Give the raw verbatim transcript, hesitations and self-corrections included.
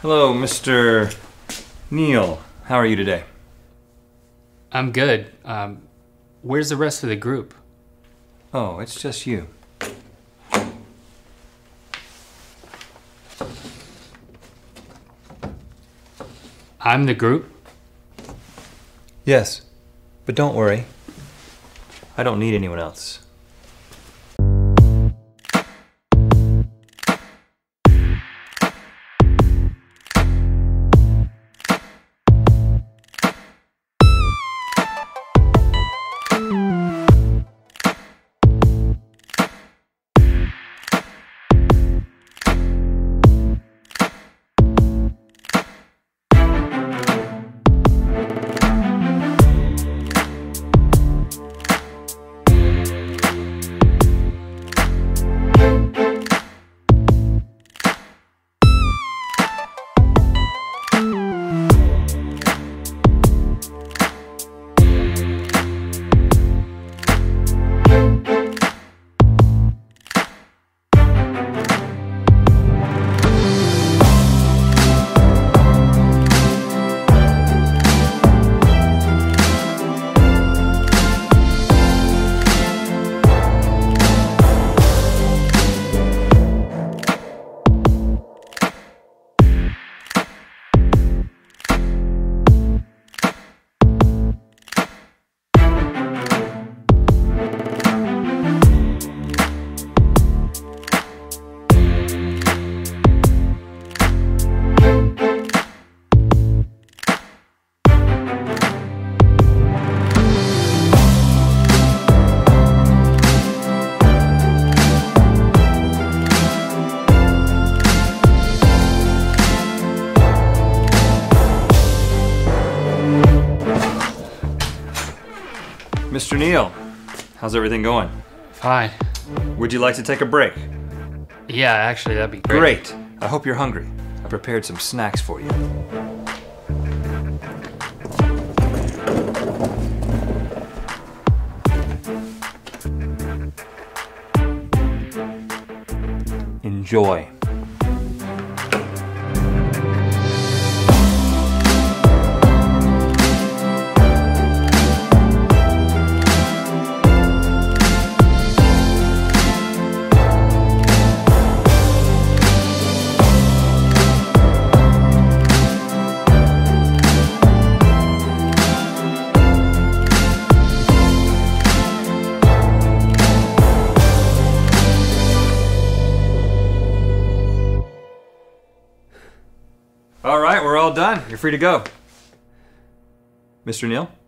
Hello, Mister Neil. How are you today? I'm good. Um, where's the rest of the group? Oh, it's just you. I'm the group? Yes, but don't worry. I don't need anyone else. Mister Neil, how's everything going? Fine. Would you like to take a break? Yeah, actually, that'd be great. Great. I hope you're hungry. I prepared some snacks for you. Enjoy. All right, we're all done. You're free to go. Mister Neil?